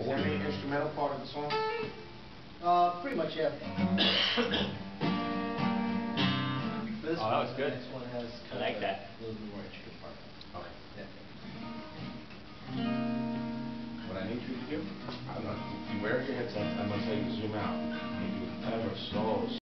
Is there any instrumental part of the song? Pretty much, yeah. Oh, that was good. The next one has I like that. a little bit more intricate part. Okay. Yeah. What I need you to do, I'm not, you wear your headset, I'm going to tell you to zoom out. If you ever slow